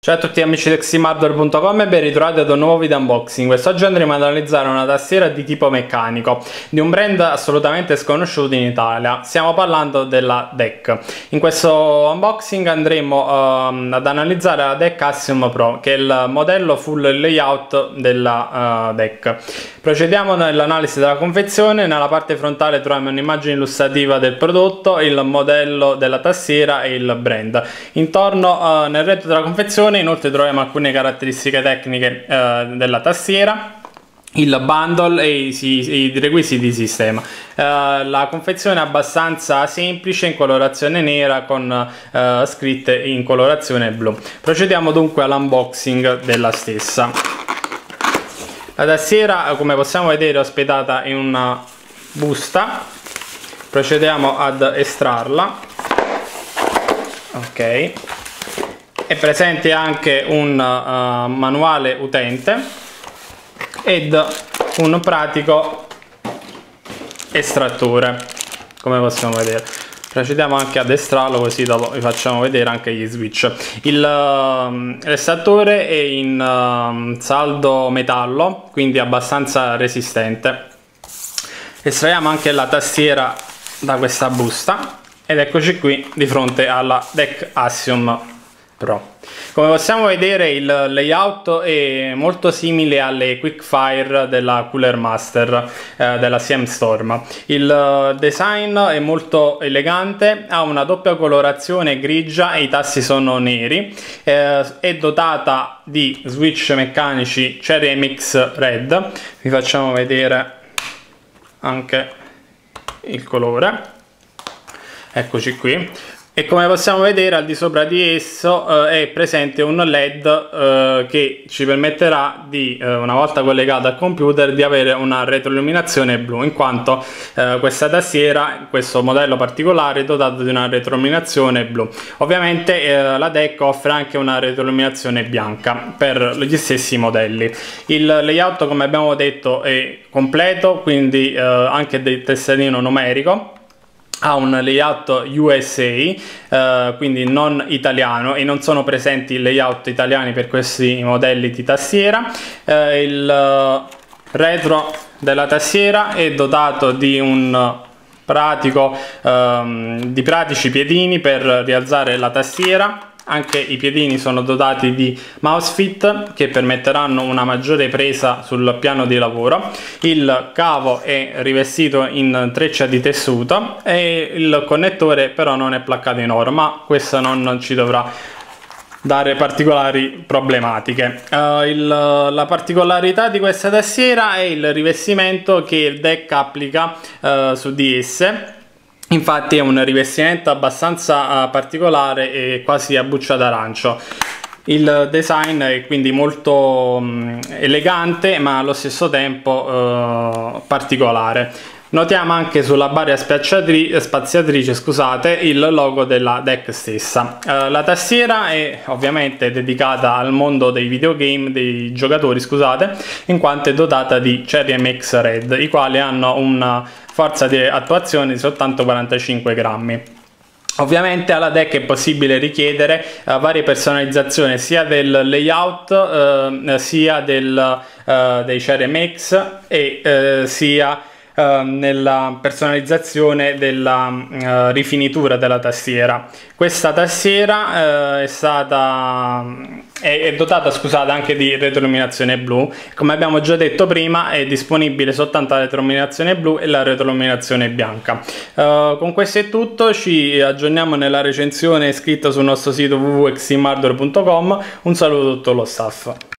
Ciao a tutti amici di xtreamhardware.com e ben ritrovati ad un nuovo video unboxing. Quest'oggi andremo ad analizzare una tastiera di tipo meccanico di un brand assolutamente sconosciuto in Italia. Stiamo parlando della DEC. In questo unboxing andremo ad analizzare la DEC Axiom Pro, che è il modello full layout della DEC. Procediamo nell'analisi della confezione. Nella parte frontale troviamo un'immagine illustrativa del prodotto, il modello della tastiera e il brand. Intorno nel retro della confezione inoltre troviamo alcune caratteristiche tecniche della tastiera, il bundle e i requisiti di sistema. La confezione è abbastanza semplice, in colorazione nera con scritte in colorazione blu. Procediamo dunque all'unboxing della stessa. La tastiera, come possiamo vedere, è ospitata in una busta. Procediamo ad estrarla. Ok. È presente anche un manuale utente ed un pratico estrattore, come possiamo vedere. Procediamo anche ad estrarlo, così dopo vi facciamo vedere anche gli switch. L'estrattore è in saldo metallo, quindi abbastanza resistente. Estraiamo anche la tastiera da questa busta ed eccoci qui di fronte alla DEC Axiom Pro. Come possiamo vedere, il layout è molto simile alle Quickfire della Cooler Master della CM Storm. Il design è molto elegante, ha una doppia colorazione grigia e i tasti sono neri. È dotata di switch meccanici Cherry MX Red. Vi facciamo vedere anche il colore. Eccoci qui. E come possiamo vedere, al di sopra di esso è presente un LED che ci permetterà di, una volta collegato al computer, di avere una retroilluminazione blu, in quanto questa tastiera, questo modello particolare, è dotato di una retroilluminazione blu. Ovviamente la DEC offre anche una retroilluminazione bianca per gli stessi modelli. Il layout, come abbiamo detto, è completo, quindi anche del tesserino numerico. Ha un layout USA, quindi non italiano, e non sono presenti layout italiani per questi modelli di tastiera. Il retro della tastiera è dotato di un pratico, di pratici piedini per rialzare la tastiera. Anche i piedini sono dotati di mouse fit che permetteranno una maggiore presa sul piano di lavoro. Il cavo è rivestito in treccia di tessuto e il connettore però non è placcato in oro, ma questo non ci dovrà dare particolari problematiche. La particolarità di questa tastiera è il rivestimento che il DEC applica su di esse. Infatti è un rivestimento abbastanza particolare e quasi a buccia d'arancio. Il design è quindi molto elegante, ma allo stesso tempo particolare. Notiamo anche sulla barra spaziatrice, scusate, il logo della DEC stessa. La tastiera è ovviamente dedicata al mondo dei videogame, dei giocatori, scusate, in quanto è dotata di Cherry MX Red, i quali hanno una forza di attuazione di soltanto 45 grammi. Ovviamente alla DEC è possibile richiedere varie personalizzazioni sia del layout sia dei Cherry MX e sia nella personalizzazione della rifinitura della tastiera. Questa tastiera è dotata, scusate, anche di retroilluminazione blu. Come abbiamo già detto prima, è disponibile soltanto la retroilluminazione blu e la retroilluminazione bianca. Con questo è tutto, ci aggiorniamo nella recensione scritta sul nostro sito www.xtreamhardware.com. Un saluto a tutto lo staff.